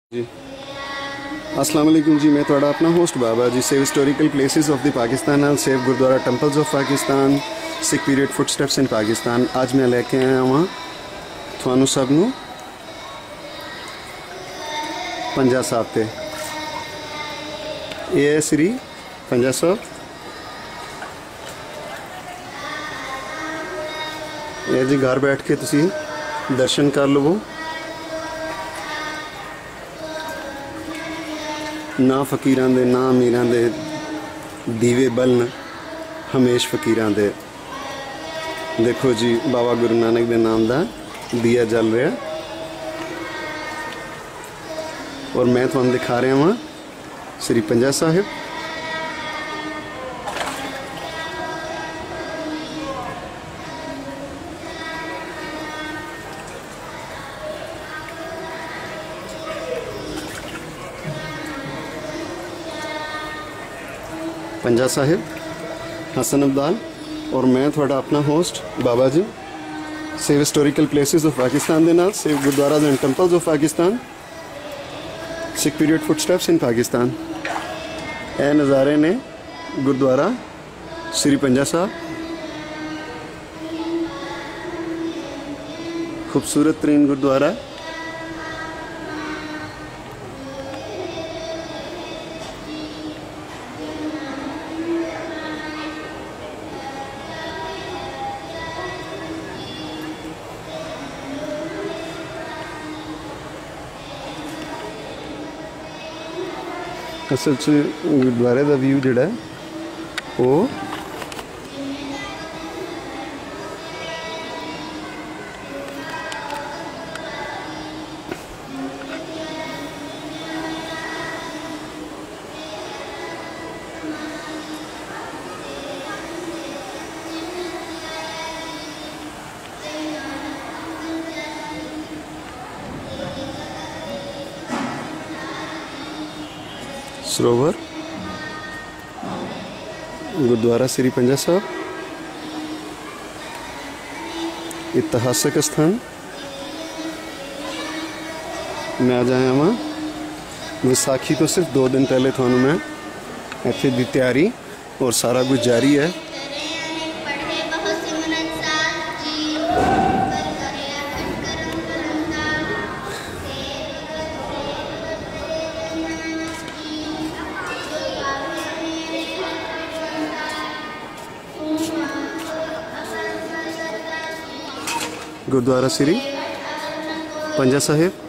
जी अस्सलाम वालेकुम जी। मैं थोड़ा अपना host Baba ji save historical places of the Pakistan and save gurdwara temples of Pakistan Sikh period footsteps in Pakistan. आज मैं लेके आया वहाँ थानू सब नू पंजा साहब ते ये है श्री पंजा साहब। ये जी घर बैठ के तुसी दर्शन कर लवो। ना फकीरां दे ना अमीरां दे दीवे बलन हमेश फकीरां दे। देखो जी बाबा गुरु नानक दे नाम दा दिया जल रहा और मैं तुहानू दिखा रहा वहाँ श्री पंजा साहिब। पंजा साहिब हसन अब्दाल और मैं थोड़ा अपना host Baba ji save historical places of Pakistan दे नाल save gurdwaras and temples of Pakistan Sikh period footsteps in Pakistan. ए नज़ारे ने गुरुद्वारा श्री पंजा साहब, खूबसूरत तरीन गुरुद्वारा। असल च गुरुद्वारे का व्यू जोड़ा है वो सरोवर गुरुद्वारा श्री पंजा साहब, इतिहासक स्थान। मैं आज आया वहाँ विसाखी तो सिर्फ 2 दिन पहले थानू मैं इत्थे दी तैयारी और सारा कुछ जारी है। गुरुद्वारा श्री पंजा साहिब